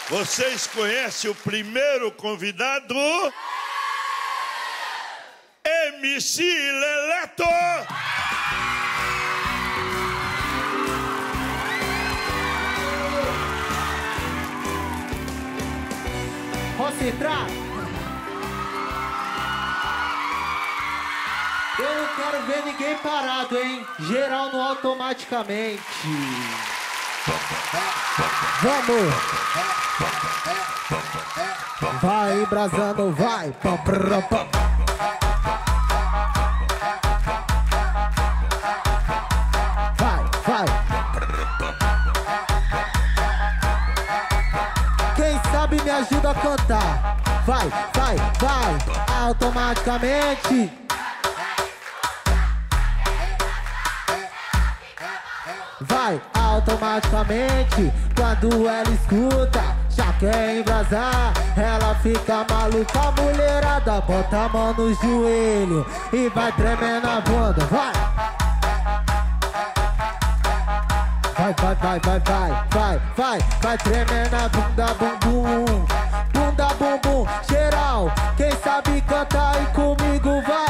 Vocês conhecem o primeiro convidado? MC Leleto! Posso entrar? Eu não quero ver ninguém parado, hein? Geral no automaticamente. Vamos! Vai embrasando, vai! Vai! Quem sabe me ajuda a cantar. Vai! Automaticamente. Vai automaticamente, quando ela escuta, já quer embrasar, ela fica maluca, a mulherada bota a mão no joelho e vai tremendo a bunda, vai! Vai tremendo a bunda, bumbum, bunda, bumbum, geral, quem sabe cantar aí comigo, vai!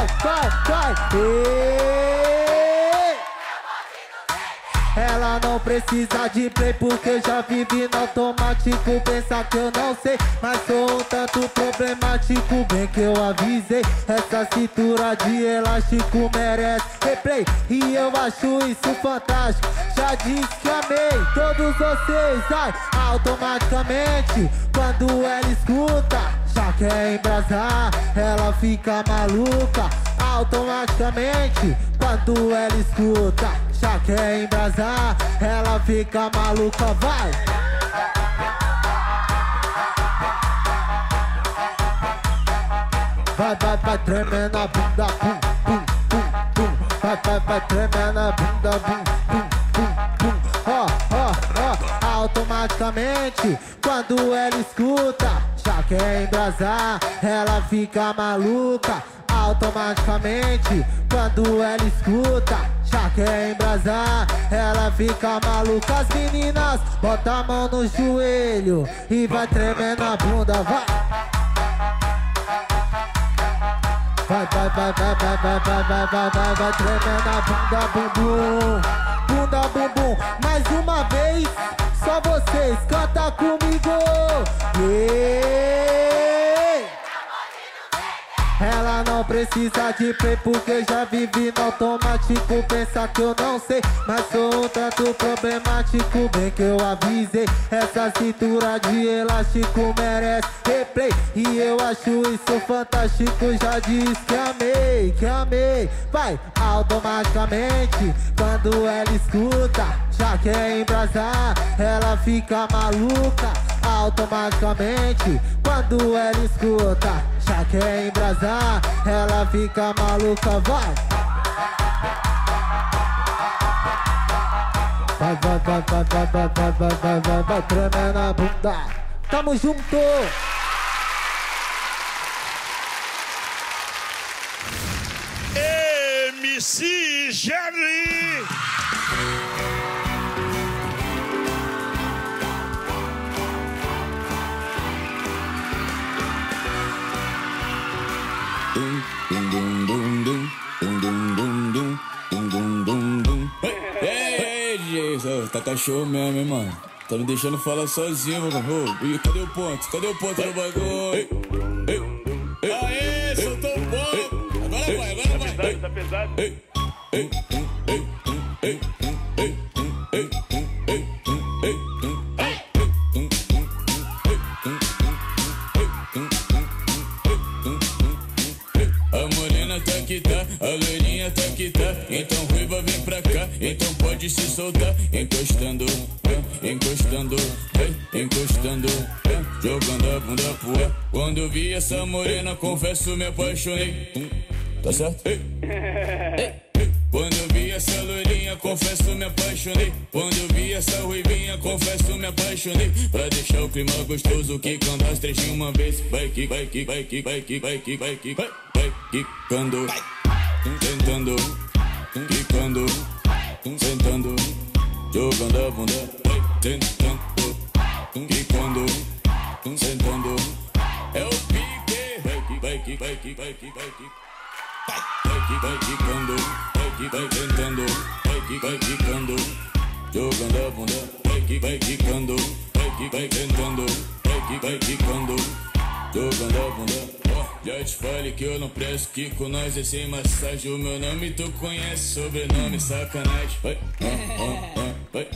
Ela não precisa de play porque já vive no automático. Pensa que eu não sei, mas sou um tanto problemático. Bem que eu avisei, essa cintura de elástico merece replay e eu acho isso fantástico. Já disse que amei todos vocês, ai, automaticamente. Quando ela escuta, já quer embrasar, ela fica maluca. Automaticamente, quando ela escuta, já quer embrasar, ela fica maluca, vai! Vai tremendo a bunda, bum, bum, bum, bum. Vai tremendo a bunda, bum, bum, bum, bum. Ó, automaticamente, quando ela escuta, já quer embrasar, ela fica maluca. Automaticamente, quando ela escuta, já quer embrasar, ela fica maluca. As meninas, bota a mão no joelho e vai tremendo a bunda, vai! Vai tremendo a bunda, bumbum, bunda, bumbum. Mais uma vez, só vocês, canta comigo! Ela não precisa de play porque já vive no automático. Pensa que eu não sei, mas sou um tanto problemático. Bem que eu avisei, essa cintura de elástico merece replay e eu acho isso fantástico. Já disse que amei. Vai automaticamente, quando ela escuta, já quer embrasar, ela fica maluca. Automaticamente, quando ela escuta, já quer embrasar, ela fica maluca, vai! Vai tremendo a bunda. Tamo junto! MC Jerry! Ei, DJ, tá cachorro mesmo, hein, mano? Tá me deixando falar sozinho, mano. E cadê o ponto? Cadê o ponto do bagulho? Aê, soltou o ponto! Agora vai! Tá pesado? A loirinha tá que tá, então ruiva vem pra cá, então pode se soltar, encostando, jogando a bunda pro ar. Quando eu vi essa morena, confesso me apaixonei. Tá certo? Quando eu vi essa loirinha, confesso me apaixonei. Quando eu vi essa ruivinha, confesso me apaixonei. Pra deixar o clima gostoso, quicando as três de uma vez. Vai quicando, tentando, quicando, sentando, jogando a bunda. Tentando, quicando, sentando. É o pique, vai que, vai que, vai que, vai que, vai que. Vai quicando, vai tentando, vai quicando, jogando a bunda, vai quicando, vai tentando, vai quicando, jogando a bunda. Já te falei que eu não presto, que com nós é sem massagem. O meu nome tu conhece, sobrenome sacanagem. Vai, vai,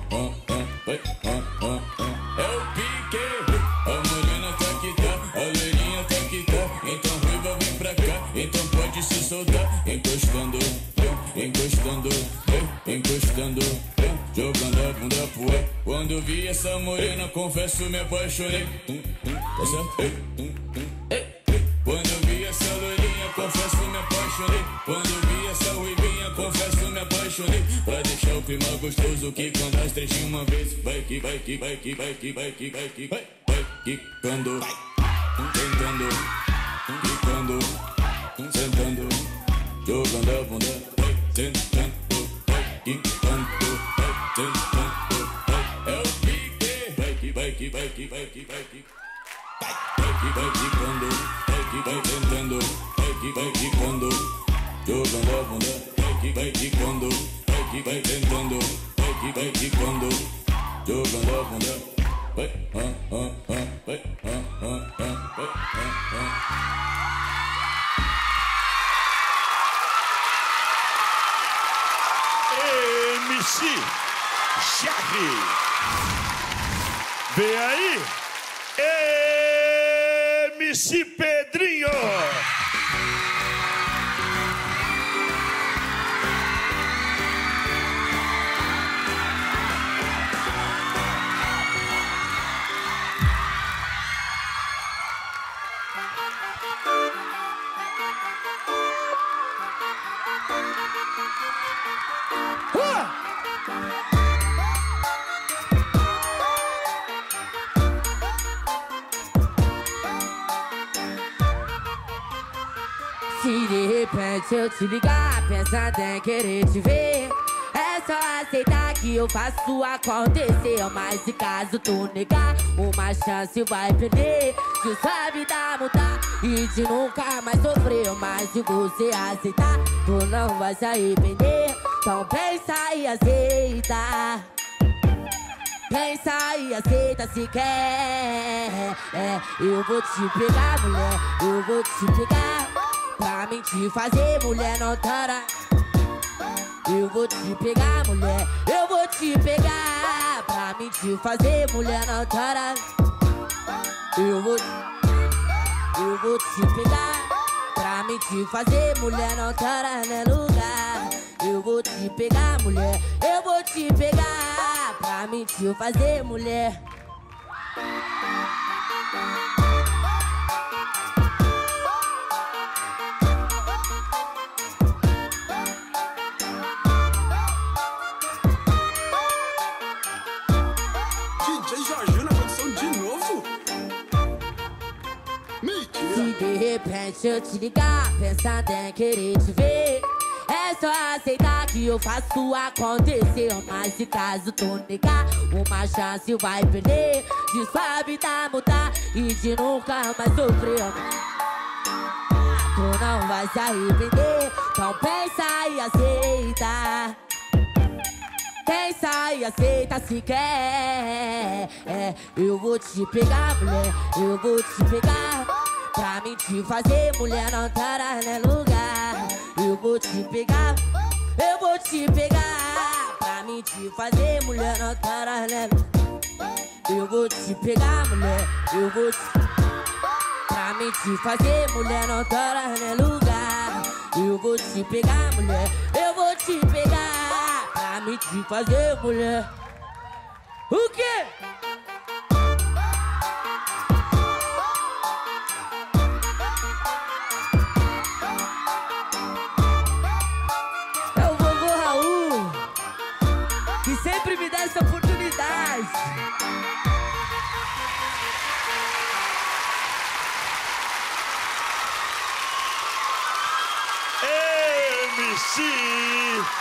é o pique, a morena tá que tá, a loirinha tá que tá. Então ruiva vem pra cá, então pode se soltar. Encostando, encostando, encostando, jogando a bunda pro ar. Quando eu vi essa morena, confesso me apaixonei. Quando eu vi essa loirinha, confesso me apaixonei. Quando eu vi essa ruivinha, confesso me apaixonei. Pra deixar o clima gostoso, que quando as três de uma vez. Vai que, vai que, vai que, vai que, vai que, vai que, vai quicando, tentando, quicando, sentando, jogando a bunda, vai tentando, vai quicando, vai tentando, é o pique, vai que, vai que, vai que, vai que, vai que. Vai quicando, vai tentando, vai quicando, jogando a bunda, vai quicando, vai tentando, vai quicando, jogando a bunda, MC Jerry, vem aí, MC Pedrinho. Se de repente eu te ligar, pensando em querer te ver, é só aceitar que eu faço acontecer. Mas se caso tu negar, uma chance vai perder de sua vida mudar e de nunca mais sofrer. Mas se você aceitar, tu não vai se arrepender. Então pensa e aceita. Pensa e aceita se quer. Eu vou te pegar, mulher, eu vou te pegar. Pra mim te fazer, mulher, não tora. Eu vou te pegar, mulher, eu vou te pegar. Pra mim te fazer, mulher, não tora. Eu vou te pegar. Pra mim te fazer, mulher, não tora, né lugar. Eu vou te pegar, mulher, eu vou te pegar. Pra mim te fazer, mulher. DJ Jorginho na produção de novo? Mentira! Se de repente eu te ligar, pensando em querer te ver, é só aceitar que eu faço acontecer. Mas se caso tu negar, uma chance vai perder de sua vida mudar e de nunca mais sofrer. Tu não vai se arrepender, então pensa e aceita. Pensa e aceita se quer. Eu vou te pegar, mulher, eu vou te pegar. Pra mim te fazer, mulher, não tora, né lugar. Eu vou te pegar, eu vou te pegar. Pra mim te fazer, mulher, não tora, né. Eu vou te pegar, mulher, eu vou te... Pra mim te fazer, mulher, não tora, né lugar. Eu vou te pegar, mulher, eu vou te pegar. Pra mim te fazer, mulher. O quê? É o vovô Raul, que sempre me dá essa oportunidade. MC